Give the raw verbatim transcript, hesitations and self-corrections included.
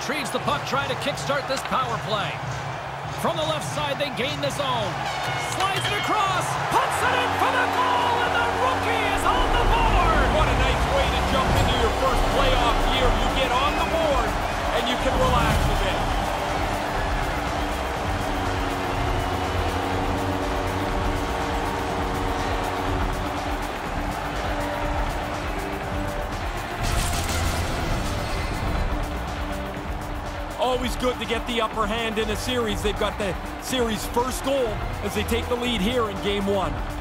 retrieves the puck, trying to kickstart this power play. From the left side, they gain the zone. Slides it across, puts it in for the goal, and the rookie is on the board! What a nice way to jump into your first playoff year. You get on the board, and you can relax a bit. Always good to get the upper hand in a series. They've got the series' first goal as they take the lead here in game one.